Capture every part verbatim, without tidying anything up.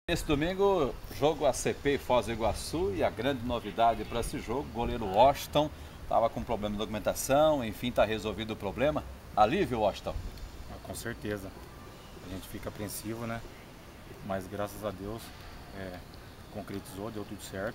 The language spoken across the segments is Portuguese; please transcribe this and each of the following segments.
Esse domingo, jogo A C P Foz do Iguaçu, e a grande novidade para esse jogo, o goleiro Washington estava com problema de documentação, enfim, está resolvido o problema. Alívio, Washington? Ah, com certeza. A gente fica apreensivo, né? Mas graças a Deus é, concretizou, deu tudo certo.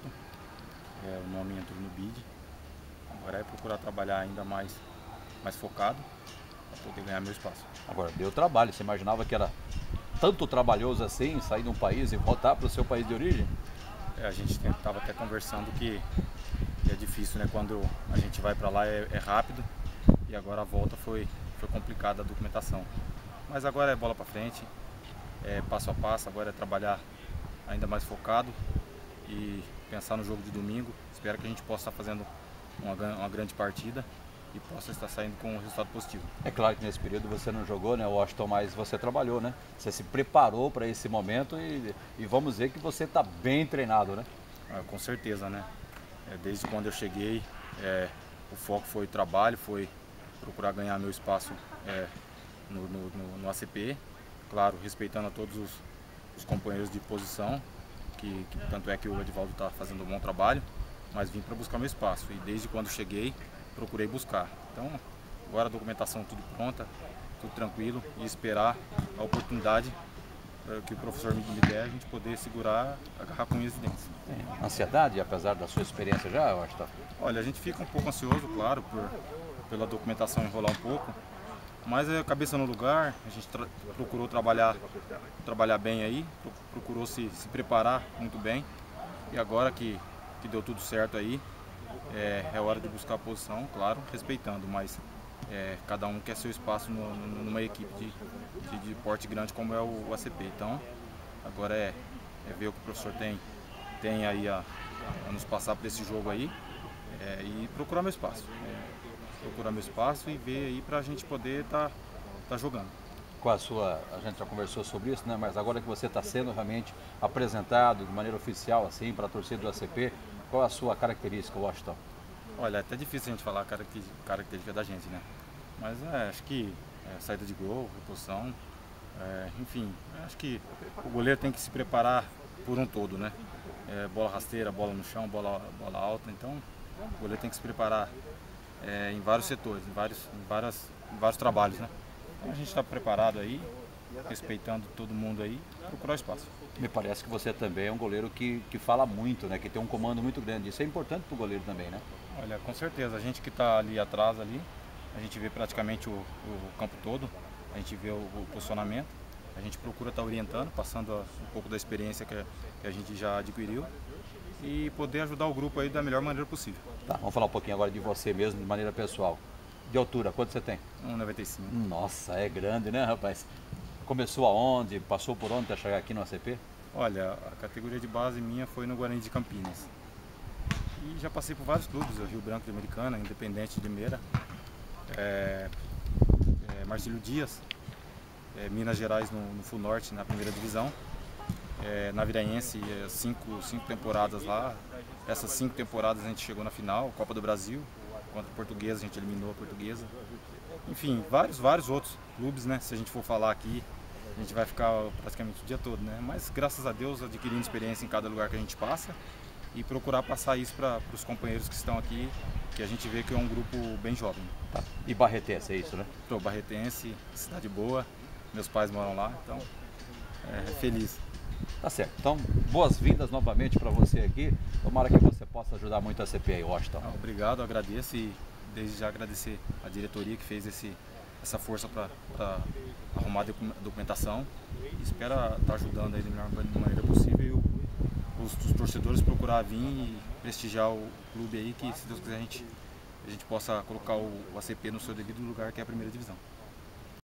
É, o nome entrou no B I D. Agora é procurar trabalhar ainda mais, mais focado para poder ganhar meu espaço. Agora, deu trabalho. Você imaginava que era tanto trabalhoso assim, sair de um país e voltar para o seu país de origem? É, a gente estava até conversando que, que é difícil, né? Quando a gente vai para lá é, é rápido, e agora a volta foi, foi complicada a documentação. Mas agora é bola para frente, é passo a passo, agora é trabalhar ainda mais focado e pensar no jogo de domingo. Espero que a gente possa estar fazendo uma, uma grande partida e possa estar saindo com um resultado positivo. É claro que nesse período você não jogou, né, Washington, mas você trabalhou, né? Você se preparou para esse momento e, e vamos ver que você está bem treinado, né? Ah, com certeza, né? É, desde quando eu cheguei, é, o foco foi trabalho, foi procurar ganhar meu espaço é, no, no, no, no A C P, claro, respeitando a todos os, os companheiros de posição, que, que tanto é que o Edivaldo está fazendo um bom trabalho, mas vim para buscar meu espaço e desde quando cheguei procurei buscar. Então agora a documentação tudo pronta, tudo tranquilo e esperar a oportunidade que o professor me der, a gente poder segurar, agarrar com unhas e dentes. Tem ansiedade, apesar da sua experiência já, Washington? Olha, a gente fica um pouco ansioso, claro, por, pela documentação enrolar um pouco, mas é cabeça no lugar, a gente tra procurou trabalhar, trabalhar bem aí, procurou se, se preparar muito bem, e agora que, que deu tudo certo aí, é, é hora de buscar a posição, claro, respeitando, mas é, cada um quer seu espaço no, no, numa equipe de, de, de porte grande como é o, o A C P. Então, agora é, é ver o que o professor tem, tem aí a, a nos passar para esse jogo aí é, e procurar meu espaço. É, procurar meu espaço e ver aí para a gente poder estar tá, tá jogando. Com a sua, a gente já conversou sobre isso, né? Mas agora que você está sendo realmente apresentado de maneira oficial assim para a torcida do A C P, qual é a sua característica, Washington? Olha, é até difícil a gente falar a característica da gente, né? Mas é, acho que é, saída de gol, reposição, é, enfim, acho que o goleiro tem que se preparar por um todo, né? É, bola rasteira, bola no chão, bola, bola alta, então o goleiro tem que se preparar é, em vários setores, em vários, em várias, em vários trabalhos, né? Então a gente está preparado aí, respeitando todo mundo aí, procurar o espaço. Me parece que você também é um goleiro que, que fala muito, né? Que tem um comando muito grande. Isso é importante para o goleiro também, né? Olha, com certeza. A gente que está ali atrás, ali, a gente vê praticamente o, o campo todo, a gente vê o, o posicionamento, a gente procura estar tá orientando, passando a, um pouco da experiência que a, que a gente já adquiriu e poder ajudar o grupo aí da melhor maneira possível. Tá, vamos falar um pouquinho agora de você mesmo, de maneira pessoal. De altura, quanto você tem? um e noventa e cinco. Nossa, é grande, né, rapaz? Começou aonde? Passou por onde até chegar aqui no A C P? Olha, a categoria de base minha foi no Guarani de Campinas. E já passei por vários clubes, Rio Branco de Americana, Independente de Limeira, é, é, Marcílio Dias, é, Minas Gerais no, no Sul Norte, na primeira divisão. É, na Viraense, é, cinco, cinco temporadas lá. Essas cinco temporadas a gente chegou na final, Copa do Brasil, contra a Portuguesa, a gente eliminou a Portuguesa. Enfim, vários, vários outros clubes, né? Se a gente for falar aqui, a gente vai ficar praticamente o dia todo, né? Mas graças a Deus adquirindo experiência em cada lugar que a gente passa e procurar passar isso para os companheiros que estão aqui, que a gente vê que é um grupo bem jovem. Tá. E Barretense, é isso, né? Sou barretense, cidade boa, meus pais moram lá, então é feliz. Tá certo. Então, boas-vindas novamente para você aqui. Tomara que você possa ajudar muito a A C P aí, Washington. Ah, obrigado, agradeço e desde já agradecer a diretoria que fez esse, essa força para arrumar a documentação e espero estar ajudando aí da melhor maneira possível e os, os torcedores procurar vir e prestigiar o clube aí, que se Deus quiser a gente, a gente possa colocar o, o A C P no seu devido lugar, que é a primeira divisão.